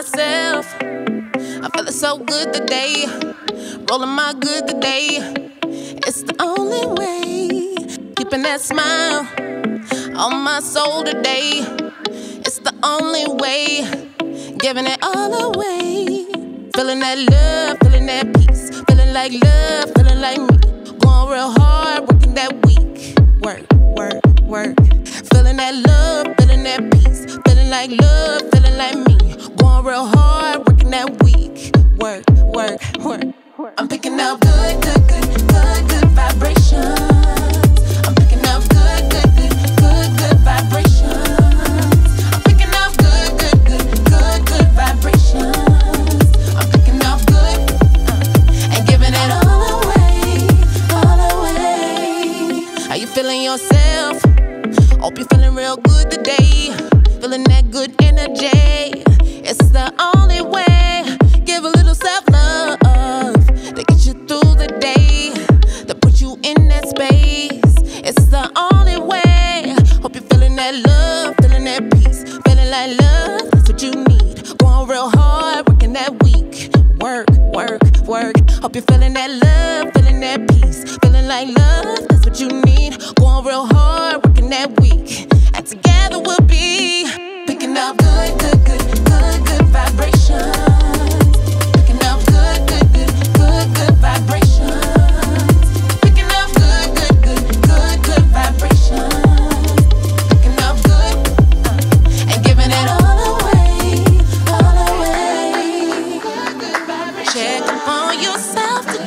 myself. I'm feeling so good today, rolling my good today. It's the only way, keeping that smile on my soul today. It's the only way, giving it all away. Feeling that love, feeling that peace, feeling like love, feeling like me. Going real hard, working that week. Work, work, work. Feeling that love, feeling that peace, feeling like love, feeling like me. Going real hard, working that week. Work, work, work. I'm picking up good, good, good, good, good vibrations. I'm picking up good, good, good, good, good vibrations. I'm picking up good, good, good, good, good vibrations. I'm picking up good and giving it all away, all away. How you feeling yourself? Hope you're feeling real good today. Feeling that good energy. It's the only way. Give a little self-love to get you through the day, to put you in that space. It's the only way. Hope you're feeling that love, feeling that peace, feeling like love. That's what you need. Going real hard, working that week. Work, work, work. Hope you're feeling that love, feeling that peace, feeling like love. That's what you need. Going real hard, working that week. And together we'll be picking up good, good, good, good, good vibrations. Picking up good, good, good, good, good vibrations. Picking up good, good, good, good, good vibrations. Picking up good and giving it all away, all away. Check up on yourself today.